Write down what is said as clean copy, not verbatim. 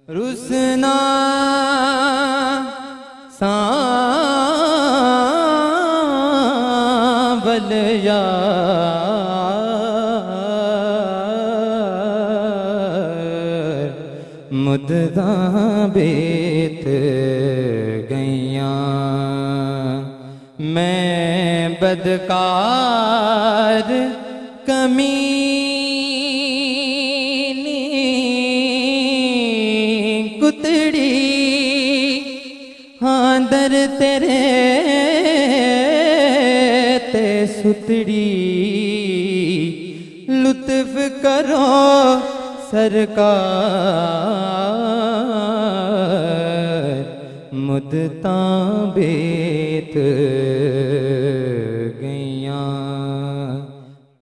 रुसना सांवल यार मुद्दा बेत गैया मैं बदकार कमीनी कुतड़ी हाँ दर तेरे ते सुतड़ी लुत्फ करो सरकार। मुद्दा बेत